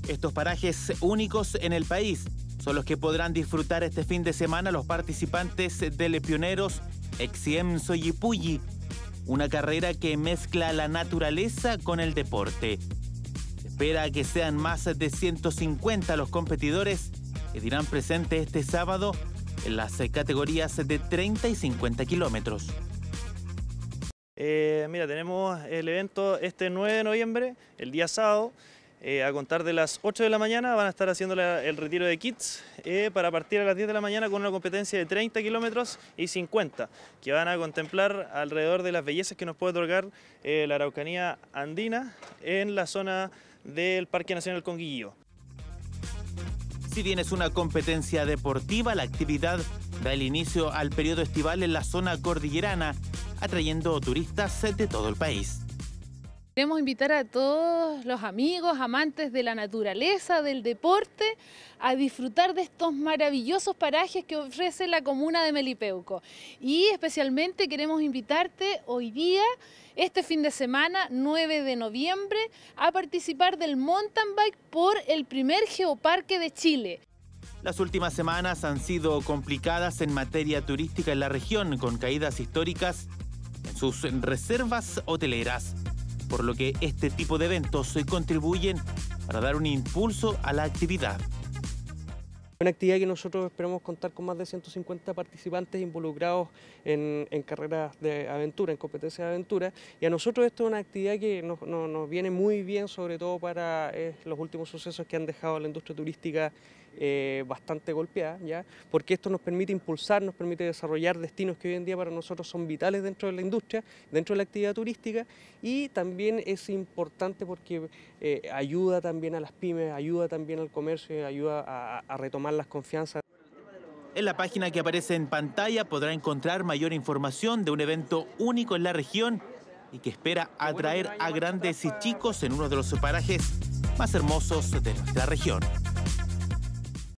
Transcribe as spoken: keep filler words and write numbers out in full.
Estos parajes únicos en el país son los que podrán disfrutar este fin de semana los participantes del Pioneros Exiem Soyipulli, una carrera que mezcla la naturaleza con el deporte. Se espera que sean más de ciento cincuenta los competidores que dirán presente este sábado en las categorías de treinta y cincuenta kilómetros. Eh, mira, tenemos el evento este nueve de noviembre, el día sábado, eh, a contar de las ocho de la mañana van a estar haciendo la, el retiro de kits eh, para partir a las diez de la mañana con una competencia de treinta kilómetros y cincuenta, que van a contemplar alrededor de las bellezas que nos puede otorgar eh, la Araucanía andina en la zona del Parque Nacional Conguillío. Si bien es una competencia deportiva, la actividad da el inicio al periodo estival en la zona cordillerana, atrayendo turistas de todo el país. Queremos invitar a todos los amigos, amantes de la naturaleza, del deporte, a disfrutar de estos maravillosos parajes que ofrece la comuna de Melipeuco. Y especialmente queremos invitarte hoy día, este fin de semana, nueve de noviembre, a participar del mountain bike por el primer geoparque de Chile. Las últimas semanas han sido complicadas en materia turística en la región, con caídas históricas en sus reservas hoteleras, por lo que este tipo de eventos contribuyen para dar un impulso a la actividad. Una actividad que nosotros esperamos contar con más de ciento cincuenta participantes involucrados en, en carreras de aventura, en competencias de aventura, y a nosotros esto es una actividad que nos, nos, nos viene muy bien, sobre todo para eh, los últimos sucesos que han dejado a la industria turística eh, bastante golpeada, ¿ya? Porque esto nos permite impulsar, nos permite desarrollar destinos que hoy en día para nosotros son vitales dentro de la industria, dentro de la actividad turística, y también es importante porque eh, ayuda también a las pymes, ayuda también al comercio, ayuda a, a retomar las confianzas. En la página que aparece en pantalla podrá encontrar mayor información de un evento único en la región y que espera atraer a grandes y chicos en uno de los parajes más hermosos de nuestra región.